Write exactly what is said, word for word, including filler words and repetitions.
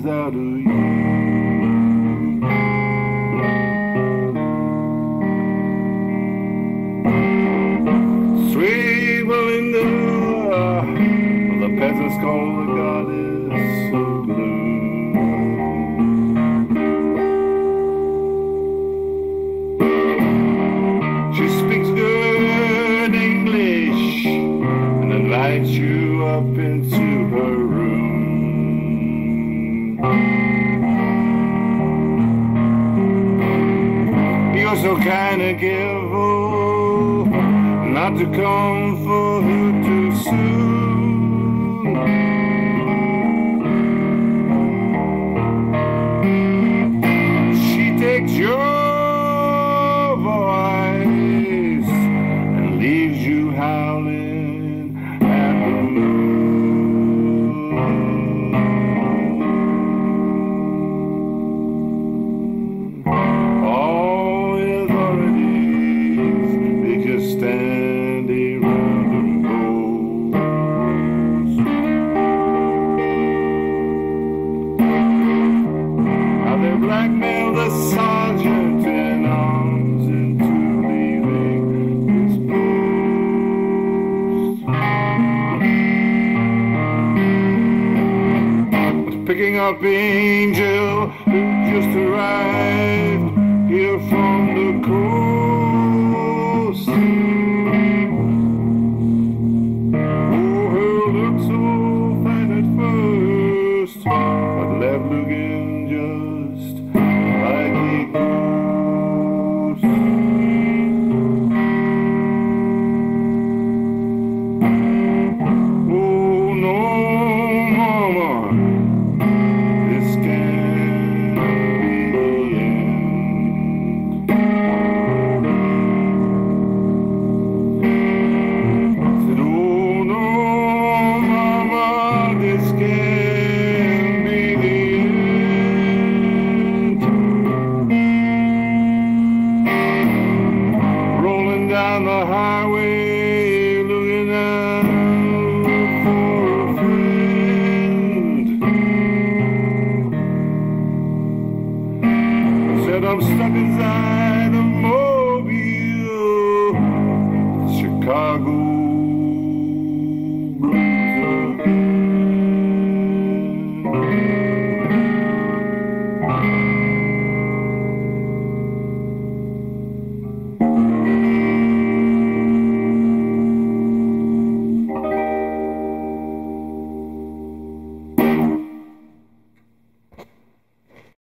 out of you. Sweet Belinda, the peasants call the goddess of blue. She speaks good English and invites you up into her room. You're so kind of careful not to come for her too soon. She takes your voice and leaves you howling at the moon. All the authorities, they just stand around and pose. How they blackmail the sergeant in arms into leaving his post. Picking up Angel, who just arrived here from the coast. Oh, her looked so fine at first, but left looking just like a ghost. Oh no, mama, this can't be the end. Said, oh no, mama, this can't be the end. Rolling down the highway, looking out for a friend. Said I'm stuck inside